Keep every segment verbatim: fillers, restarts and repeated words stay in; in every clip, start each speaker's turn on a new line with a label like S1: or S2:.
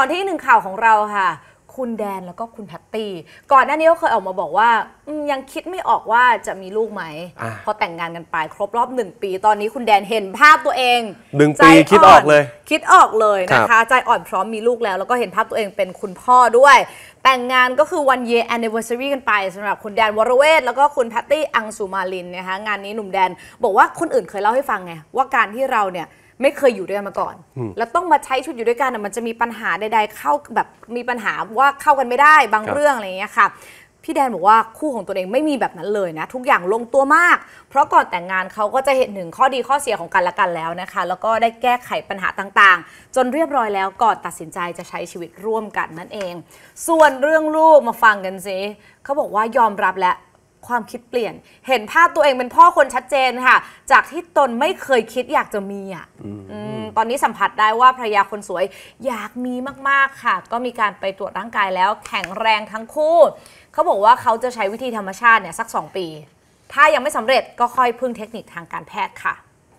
S1: อนที่หนึ่งข่าวของเราค่ะคุณแดนแล้วก็คุณแพตตี้ก่อนหน้านี้ก็เคยออกมาบอกว่ายังคิดไม่ออกว่าจะมีลูกไหมพอแต่งงานกันไปครบรอบหนึ่งปีตอนนี้คุณแดนเห็นภาพตัวเอง
S2: หนึ่งปีคิดออกเลย
S1: คิดออกเลยนะคะใจอ่อนพร้อมมีลูกแล้วแล้วก็เห็นภาพตัวเองเป็นคุณพ่อด้วยแต่งงานก็คือ one year anniversary กันไปสำหรับคุณแดนวรเวทแล้วก็คุณแพตตี้อังสุมาลินนะคะงานนี้หนุ่มแดนบอกว่าคนอื่นเคยเล่าให้ฟังไงว่าการที่เราเนี่ยไม่เคยอยู่ด้วยกันมาก่อนแล้วต้องมาใช้ชีวิตอยู่ด้วยกันมันจะมีปัญหาใดๆเข้าแบบมีปัญหาว่าเข้ากันไม่ได้บางเรื่องอะไรอย่างเงี้ยค่ะพี่แดนบอกว่าคู่ของตัวเองไม่มีแบบนั้นเลยนะทุกอย่างลงตัวมากเพราะก่อนแต่งงานเขาก็จะเห็นถึงข้อดีข้อเสียของกันและกันแล้วนะคะแล้วก็ได้แก้ไขปัญหาต่างๆจนเรียบร้อยแล้วก่อนตัดสินใจจะใช้ชีวิตร่วมกันนั่นเองส่วนเรื่องลูกมาฟังกันสิเขาบอกว่ายอมรับและความคิดเปลี่ยนเห็นภาพตัวเองเป็นพ่อคนชัดเจนค่ะจากที่ตนไม่เคยคิดอยากจะมีอ่ะตอนนี้สัมผัสได้ว่าภรรยาคนสวยอยากมีมากๆค่ะก็มีการไปตรวจร่างกายแล้วแข็งแรงทั้งคู่เขาบอกว่าเขาจะใช้วิธีธรรมชาติเนี่ยสักสองปีถ้ายังไม่สำเร็จก็ค่อยพึ่งเทคนิคทางการแพทย์ค่ะ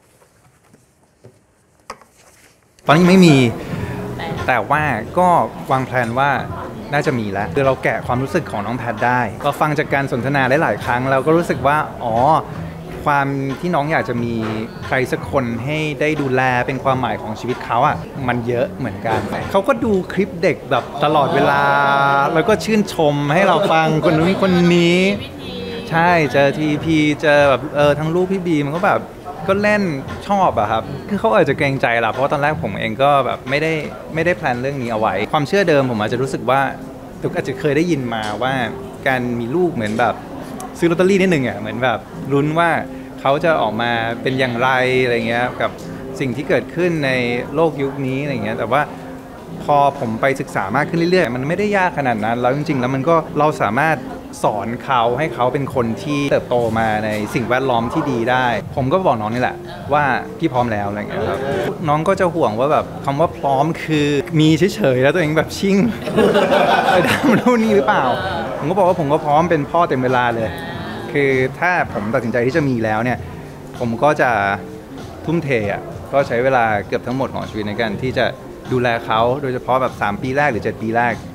S3: ตอนนี้ไม่มีแต่ว่าก็วางแผนว่าน่าจะมีแล้วคือเราแกะความรู้สึกของน้องแพทได้ก็ฟังจากการสนทนาหลายๆครั้งเราก็รู้สึกว่าอ๋อความที่น้องอยากจะมีใครสักคนให้ได้ดูแลเป็นความหมายของชีวิตเขาอ่ะมันเยอะเหมือนกันเขาก็ดูคลิปเด็กแบบตลอดเวลาแล้วก็ชื่นชมให้เราฟังคนนู้นคนนี้ใช่เจอทีพีเจอแบบเออทั้งลูกพี่บีมันก็แบบก็เล่นชอบอะครับคือเขาอาจจะเกรงใจแหละเพราะว่าตอนแรกผมเองก็แบบไม่ได้ไม่ได้แพลนเรื่องนี้เอาไว้ความเชื่อเดิมผมอาจจะรู้สึกว่าทุกอาจจะเคยได้ยินมาว่าการมีลูกเหมือนแบบซื้อลอตเตอรี่นิดนึงอะเหมือนแบบลุ้นว่าเขาจะออกมาเป็นอย่างไรอะไรเงี้ยกับสิ่งที่เกิดขึ้นในโลกยุคนี้อะไรเงี้ยแต่ว่าพอผมไปศึกษามากขึ้นเรื่อยๆมันไม่ได้ยากขนาดนั้นแล้วจริงๆแล้วมันก็เราสามารถสอนเขาให้เขาเป็นคนที่เติบโตมาในสิ่งแวดล้อมที่ดีได้ผมก็บอกน้องนี่แหละว่าพี่พร้อมแล้วอะไรเงี้ยครับน้องก็จะห่วงว่าแบบคำว่าพร้อมคือมีเฉยๆแล้วตัวเองแบบชิ่งไปทำนู่นนี่หรือเปล่าผมก็บอกว่าผมก็พร้อมเป็นพ่อเต็มเวลาเลยคือถ้าผมตัดสินใจที่จะมีแล้วเนี่ยผมก็จะทุ่มเทอ่ะก็ใช้เวลาเกือบทั้งหมดของชีวิตในการที่จะดูแลเขาโดยเฉพาะแบบสามปีแรกหรือเจ็ดปีแรก